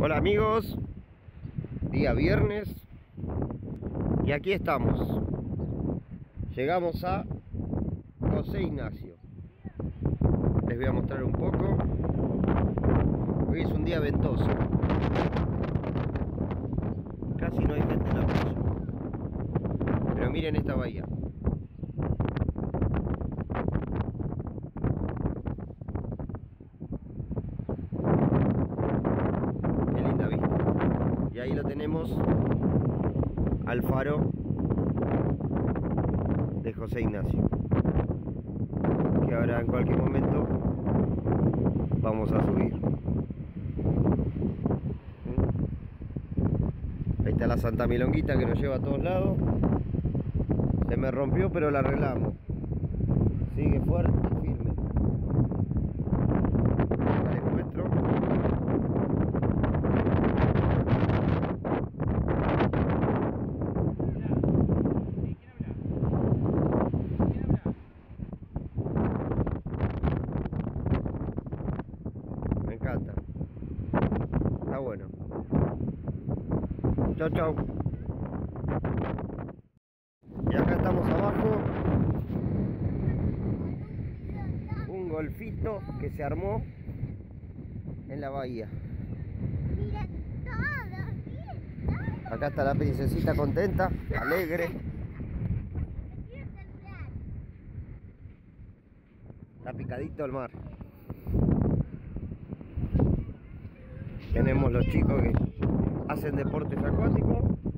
Hola amigos, día viernes y aquí estamos. Llegamos a José Ignacio. Les voy a mostrar un poco. Hoy es un día ventoso. Casi no hay gente en la playa. Pero miren esta bahía. Qué linda vista. Y ahí lo tenemos al faro de José Ignacio, que ahora en cualquier momento vamos a subir. Ahí está la Santa Milonguita que nos lleva a todos lados. Se me rompió pero la arreglamos. Sigue fuerte y firme. Acá les muestro. Me encanta. Está bueno. Chau, chau. Y acá estamos abajo. Un golfito que se armó en la bahía. Acá está la princesita contenta, alegre. Está picadito el mar. Tenemos los chicos que hacen deportes acuáticos.